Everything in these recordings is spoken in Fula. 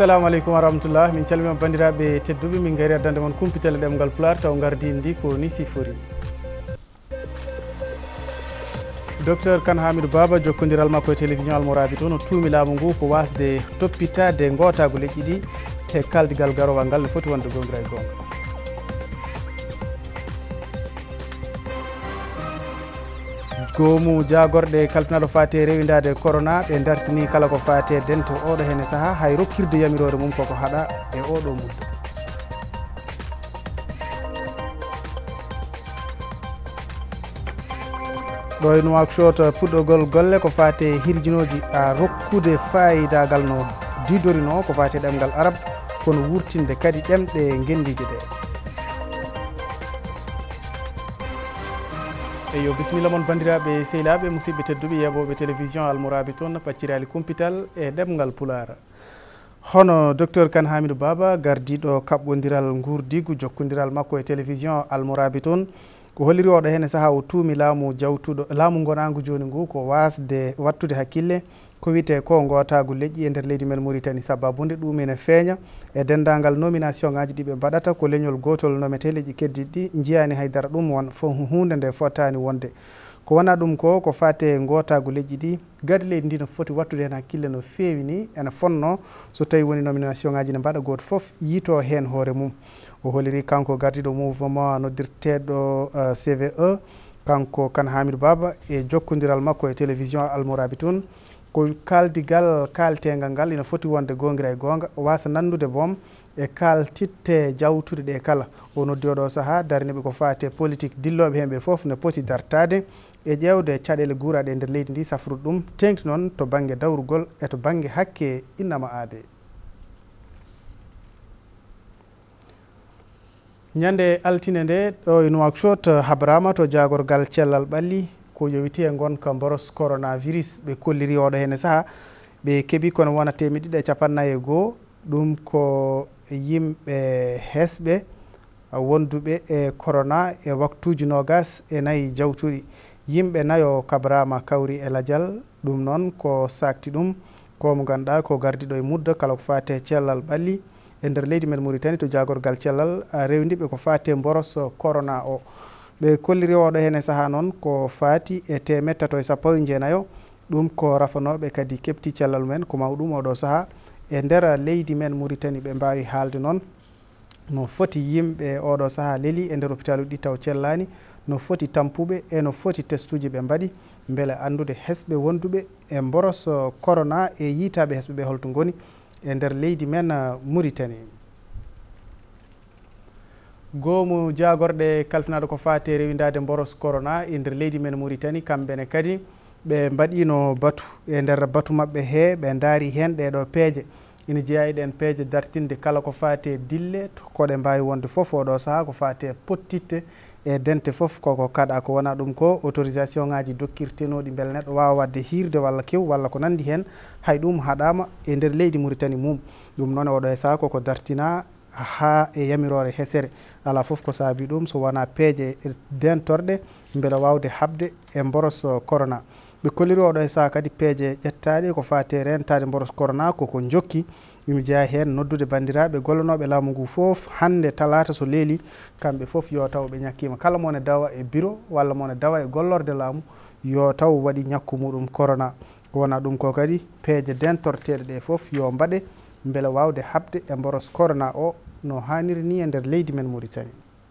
assalamu aleykum wa rahmatullah. Min calmima bandiraɓe tedduɓe, min gari addande mon kumpitelle ɗemgal Pulaar taw gardidi ndi ko ni sifori. Docteur Kane Hamidou Baba jokkodiral makko e télévision Almorabi to no tuumi laamu ngu ko wasde toppitade gotago leƴƴi ɗi te kaldigal garowal ngal no foti wonde gongira e gonga. Goomu jagorɗe kaltinaɗo fate rewidade corona ɓe dartini kala ko fate dente oɗo hene saaha hay rokkirde yamirore mum koko haɗa e oɗo muddo. ɗo e Nouakchott puɗɗogol golle ko fate hirjinoji rokkude fayidagal no didorino ko fate ɗemgal arab kono wurtinde kadi ɗemɗe gendije ɗe. eyo bisimilla moon bandiraɓe sehilaɓe musidɓe tedduɓe yeɓoɓe télévision Almorabi toon paccirali kumpital e ɗemgal Pulaar. Hono docteur Kane Hamidou Baba gardiɗo kaɓɓodiral gurdigu jokkodiral makko e télévision Almorabi toon ko holliri oɗo hene saaha o tuumi laamu jawtuɗo laamu gonagu joni ngu ko wasde wattude hakkille ko wiyete ko gotagu leƴƴi e nder leydi men Mauritanie sababude ɗum ene feeña e dendagal nomination ngaji ɗi ɓe mbaɗata ko leñol gotol nomete leƴƴi keddiɗi jiyani haydara ɗum won hunde nde fotani wonde ko wona ɗum ko fate gotagu leƴƴi ɗi gadi leydi ndi no foti wattude hen hakkille no feewi ni ene fonno so tawi woni nomination ngaji ne mbaɗa goto foof yito hen hoore mum. O holliri kanko gardiɗo mouvement noddirteɗo CVE kanko Kane Hamidou Baba e jokkodiral makko e télévision Almorabi toon ko kaldigal kaltegal ngal ina foti wonde gongira e gonga wasa nandude boom e kaltitte jawtude ɗe kala o noddi oɗo saaha darniɓe ko fate politique dilloɓe hen ɓe foof ne poti dartade e ƴewde caɗele guuraɗe e nder leydi ndi safrude ɗum tengti noon to banggue dawrugol e to banggue hakke innama aade. ñande altine nde ɗo e Nouakchott habrama to jagorgal cellal ɓalli ko yowiti e gonka boros coronavirus ɓe kolliri oɗo hene saaha ɓe keeɓi kono wona 250 ɗum ko yimɓe hesɓe wonduɓe e corona e waktuji 24 jawtuɗi yimɓe nayo kabrama kawri e ladial ɗum noon ko sakti ɗum ko mo ganduɗa ko gardiɗo e muddo kala ko fate cellal ɓalli e nder leydi men Mauritanie to jagorgal cellal rewdiɓe ko fate boros corona o ɓe kolliri oɗo hene saaha noon ko fati e 319 ɗum ko rafanoɓe kadi kepti cellal mumen ko mawɗum oɗo saaha e nder leydi men Mauritanie ɓe mbawi haalde noon no foti yimɓe oɗo saaha leeli e nder hôpital ɗi taw cellani no foti tampuɓe e no foti testuji ɓe mbaɗi beele andude hesɓe wonduɓe e boros corona e yitaɓe hesɓe ɓe holto goni e nder leydi men Mauritanie. Goomu jagorɗe kalfinaɗo ko fate rewidade boros corona e nder leydi men Mauritanie kamɓene kadi ɓe mbaɗino batu e nder batu mabɓe he ɓe daari hen ɗeɗo peeje ina jeeya e ɗen peeje dartinde kala ko fate dille koɗe mbawi wonde foof oɗo saaha ko fate pottitte e dente foof koko kaɗa ko wona ɗum ko autorisation ngaji dokkirtenoɗi beele neɗɗo wawa wadde hirde walla kew walla ko nandi hen hay ɗum haɗama e nder leydi Mauritanie mum ɗum noon oɗo e saaha koko dartina ha e yamirore hesere ala foof ko saabi ɗum so wona peeje dentorɗe beele wawde habde e boros corona ɓe kolliri oɗo e saaha kadi peeje ƴettaɗe ko fate rentade boros corona koko jokki imi jeeya hen noddude bandiraɓe gollanoɓe laamu ngu foof hande talata so leeli kamɓe foof yo taw ɓe ñakkima kala mone dawa e bureau walla mone dawa e gollorde laamu yo taw waɗi ñakku muɗum corona ko wona ɗum ko kadi peeje dentorteɗe ɗe foof yo mbaɗe beele wawde habde e boros corona o no hanniri ni e nder leydi men Mauritanie.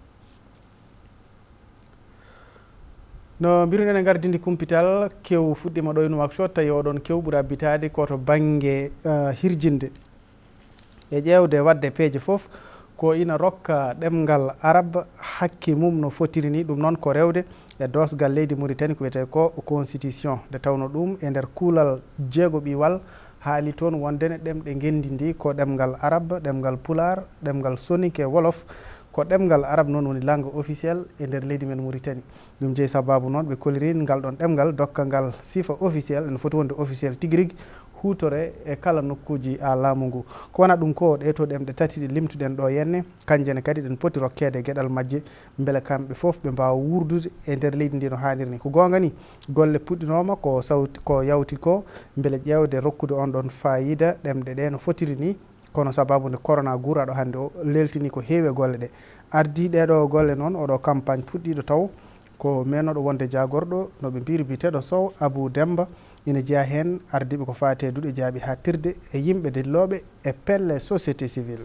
no mbiruɗen e gardidi kumpital kew fuɗɗima ɗo e Nouakchott tawi oɗon kew ɓuuri abbitade koto banggue hirjinde e ƴewde wadde peeje foof ko ina rokka ɗemgal arab hakke mum no fotiri ni ɗum noon ko rewde e dosgal leydi Mauritanie ko wiyete ko constitution nde tawno ɗum e nder kuulal jeego ɓiwal haali toon wondene ɗemɗe gendidi ko ɗemgal arab ɗemgal Pulaar ɗemgal soninke e wolof ko ɗemgal arab noon woni langue officielle e nder leydi men Mauritanie ɗum jeeyi sababu noon ɓe koliri ngal ɗon ɗemgal dokka ngal sifa officielle ene foti wonde officielle tigui rigui hutore e kala nokkuji laamu ngu ko wona ɗum ko ɗe to ɗemɗe tati ɗe limtuɗen ɗo henne kanjene kadi ɗen poti rokkede gueɗal majje beele kamɓe foof ɓe mbawa wurdude e nder leydi ndi no hanniri ni ko gonga ni golle puɗɗinoma ko yawti ko beele ƴewde rokkude on ɗon fayida ɗemɗe ɗe no fotiri ni kono sababu nde corona guuraɗo hannde o leltini ko heewi e golle ɗe ardi ɗeɗo golle noon oɗo campagne puɗɗiɗo taw ko menoɗo wonde jagorɗo no ɓe mbiri biteɗo Sow Abou Demba ina jeeya hen ardiɓe ko fate duuɗe jaaɓi ha tirde e yimɓe dilloɓe e pelle société civile.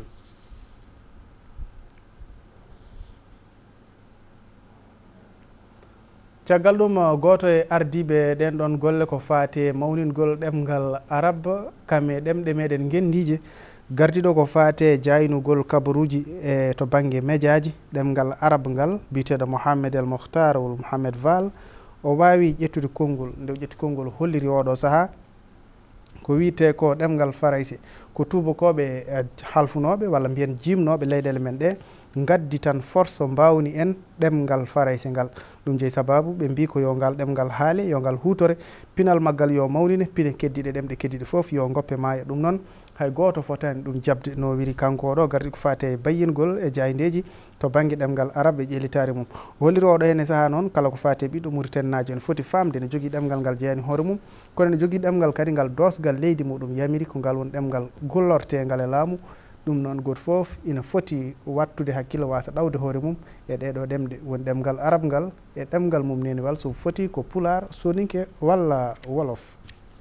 caggal ɗum goto e ardiɓe ɗen ɗon golle ko fate mawningol ɗemgal arabe kame ɗemɗe meɗen gendije gardiɗo ko fate jaynugol kabaruji e to banggue médiaji ɗemgal arabe ngal biteɗo Mohamed El Mokhtar wol Mohamed Val o wawi ƴettude konngol nde o ƴetti konngol holliri oɗo saaha ko wiite ko ɗemgal farayse ko tubakoɓe halfunoɓe walla mbiyen jimnoɓe leyɗele men ɗe gaddi tan force mbawni en ɗemgal farayse ngal ɗum jeeyi sababu ɓe mbi ko yo ngal ɗemgal haale yo ngal hutore pinal maggal yo mawnine pine keddiɗe ɗemɗe keddiɗe foof yo goppe maayo ɗum noon hay goto fotani ɗum jabde no wiri kanko oɗo gardi ko fate e bayyingol e jaydeji to banggue ɗemgal arabe e ƴellitare mum o holliri oɗo hen e saaha noon kala ko fate ɓiɗɗo Mauritanie ne foti famde ne jogui ɗemgal ngal jeyani hoore mum kono ne jogui ɗemgal kadi ngal dosgal leydi muɗum yamiri ko ngal won ɗemgal gollortegal e laamu ɗum noon goto foof ina foti wattude hakkille wasa ɗawde hoore mum e ɗeɗo ɗemɗe woni ɗemgal arabe ngal e ɗemgal mum neniwal so foti ko pular soninke walla wolof.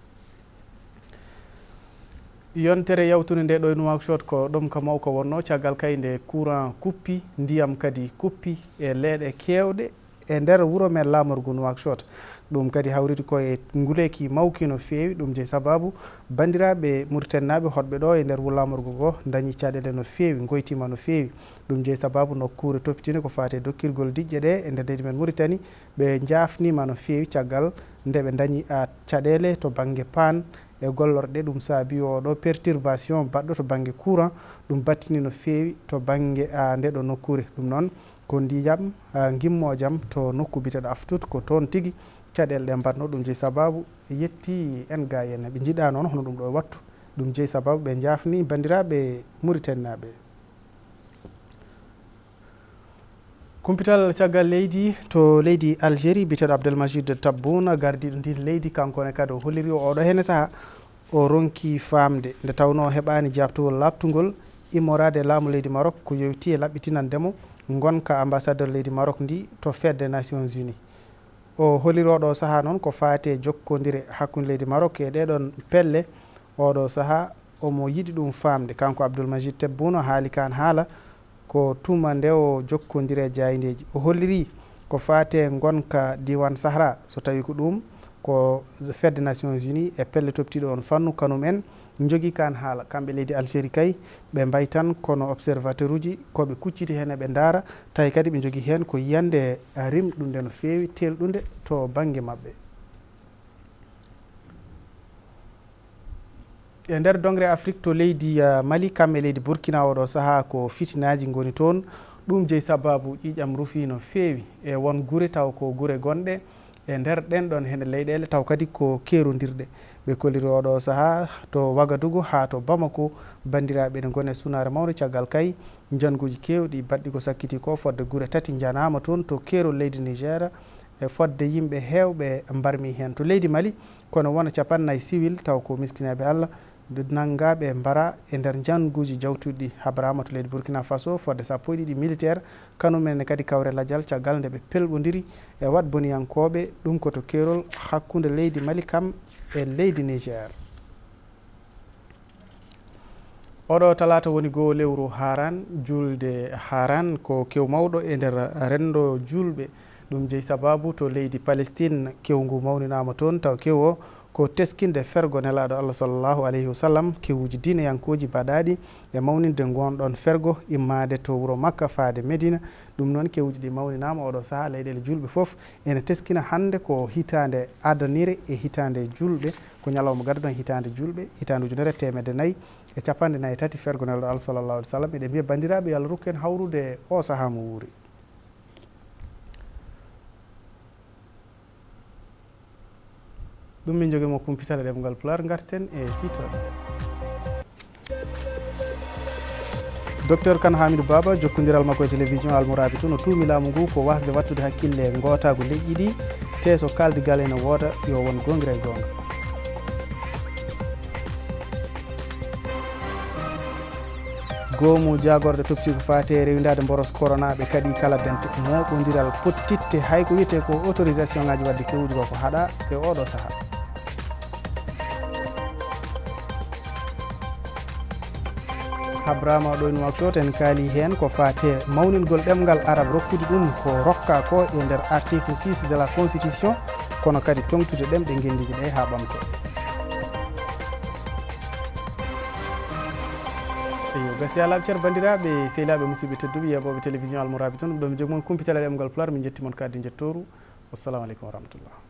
yontere yawtude nde ɗo e Nouakchott ko ɗum ko mawko wonno caggal kayde courant kuppi ndiyam kadi kuppi e leeɗe kewɗe e nder wuuro men lamorgo Nouakchott ɗum kadi hawriti koye nguleki mawki no feewi ɗum jeeyi sababu bandiraɓe Mauritanaɓe hotɓe ɗo e nder wuro lamorgo ngo dañi caɗele no feewi goytima no feewi ɗum jeeyi sababu nokkure toppitine ko fate dokkirgol diƴƴe ɗe e nder leydi men Mauritanie ɓe jafnima no feewi caggal nde ɓe dañi caɗele to banggue pan e gollorɗe ɗum saabi oɗo perturbation baɗɗo to banggue courant ɗum battini no feewi to banggue ndeɗo nokkure ɗum noon ko ndiyam gimmojam to nokku biteɗo Aftut ko toon tigui caɗele ɗe mbatno ɗum jeeyi sababu yetti en ga ene ɓe jiiɗa noon hono ɗum ɗo wattu ɗum jeeyi sababu ɓe jafni bandiraɓe Mauritanaɓe. kumpital caggal leydi to leydi Algérie biteɗo Abdelmajid Tabboune gardiɗo ndi leydi kankone kadi o holliri oɗo hene saaha o ronki famde nde tawno heɓani jabtowol labtugol immorade laamu leydi Maroc ko yewti e laɓɓitinandemo gonka ambassadeur leydi Maroc ndi to fedde des Nations Unies o holliri oɗo saaha noon ko fate jokkodire hakkude leydi Maroc e ɗeɗon pelle oɗo saaha omo yiɗi ɗum famde kanko Abdelmajid Tabboune haali kan haala ko tuma nde o jokkodire jaydeji o holliri ko fate gonka diwan Sahara so tawi ko ɗum ko fedde des Nations Unies e pelle toptiɗo on fannu kanum en jogui kan haala kamɓe leydi Algérie kay ɓe mbay tan kono observateur uji koɓe kucciti hen eɓe daara tawi kadi ɓe jogui hen ko yiyande rimɗude no fewi telɗude to banggue mabɓe. e nder dongre Afrique to leydi Mali kamɓe leydi Burkina oɗo saaha ko fitinaji goni toon ɗum jeeyi sababu ƴiƴam rufi no feewi e won guure taw ko guure gonɗe e nder ɗen ɗon hende leyɗele taw kadi ko kerodirɗe ɓe kolliri oɗo saaha to Wagadugu ha to Bamako bandiraɓe ne gone sunare mawde caggal kay janguji kewɗi baɗɗi ko sakkiti ko fodde guure tati janama toon to kerol leydi Niger e fodde yimɓe hewɓe mbarmi hen to leydi Mali kono wona capannayyi civil taw ko miskinaɓe Allah nangaɓe mbara e nder janguji jawtuɗi habrama to leydi Burkina Faso fodde sappo e ɗiɗi militaire kanumen kadi kawre ladial caggal nde ɓe pelɓodiri e wat boniyankoɓe ɗum koto kerol hakkude leydi Mali kam e leydi Niger. oɗo talata woni goo lewru Haran julde Haran ko kew mawɗo e nder rendo julɓe ɗum jeeyi sababu to leydi Palestine kewngu mawninama toon taw kew o ko teskinde fergo nelaɗo Allah sallllahu alayhi wa sallam kewuji dineyankoji baɗaɗi e mawninde gonɗon fergo immade to wuuro Makka faade Medina ɗum noon kewuji ɗi mawninama oɗo saaha leyɗele julɓe foof ene teskina hande ko hitande adanire e hitande julɓe ko ñalawma gadduɗon hitande julɓe hitande ujunere temedde nayyi e capanɗe nayyi tati fergo nelaɗo Allah sallllahu alayhi wa sallam eɗen mbiya bandiraɓe yo Allah rokku en hawrude o saaha mo wuuri. ɗum min joguimo kumpital e ɗemgal Pulaar garten e titoɗe. docteur Kane Hamidou Baba jokkodiral makko e télévision Almourabi no tuumi laamu ngu ko wasde wattude hakkille gotago leƴƴi ɗi te so kaldigal ene wooda yo won gongira e gonga. goomu jagorɗo topti ko fate rewindade boros corona ɓe kadi kala dente moɓodiral pottitte hay ko wiyete ko autorisation ngaji wadde kewuji ko haɗa e oɗo saaha. habrama ɗo en waktu en kaali hen ko fate mawningol ɗemgal arab rokkude ɗum ko rokka ko e nder article 6 de la constitution kono kadi tongtude ɗemɗe gendiji ɗe ha ɓamto. eyo gasi alaɓe ceer bandiraɓe sehilaɓe musidɓe tedduɓe yeɓoɓe télévision almourabi toon ɗum ɗo mi jogmon kumpitala ɗemgal pular min jettimon kadde jettoru. wassalamu aleykum wa rahmatullah.